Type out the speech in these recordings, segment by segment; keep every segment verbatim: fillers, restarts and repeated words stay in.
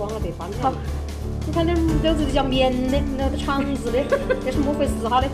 光了，被翻了。你看这这这叫棉的，那个肠子的，这是莫非斯哈的。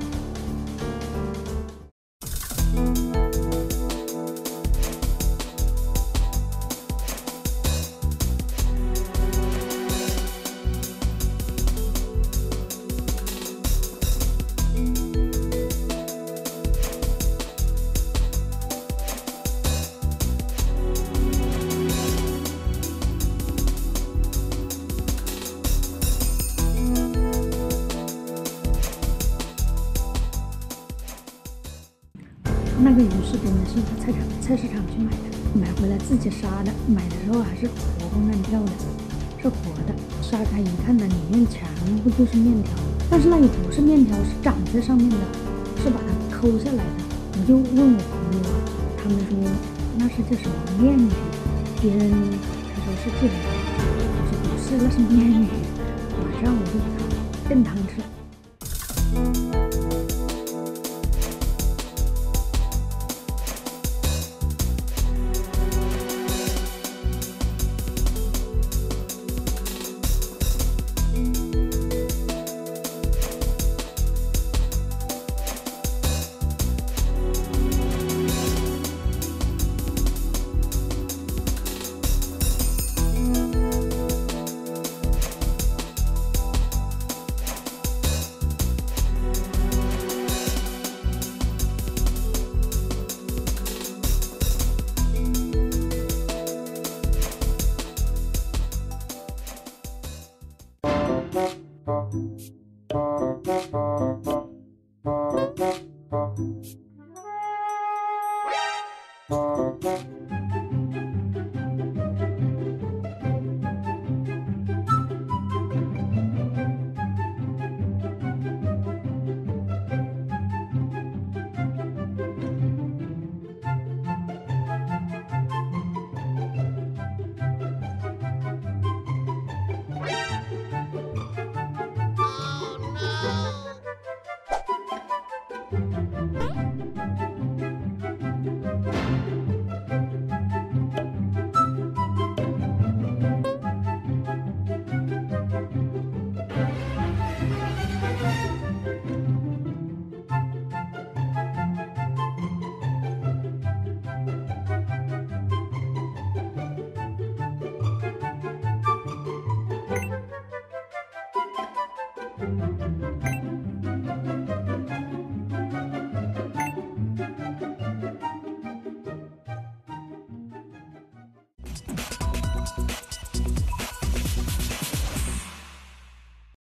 那个鱼是真的是菜场菜市场去买的，买回来自己杀的，买的时候还是活蹦乱跳的，是活的。杀开一看呢，里面全部就是面条，但是那也不是面条，是长在上面的，是把它抠下来的。我就问我朋友，他们说那是叫什么面鱼，别人他说是这个，我说不是，那是面鱼。马上我就给它炖汤吃。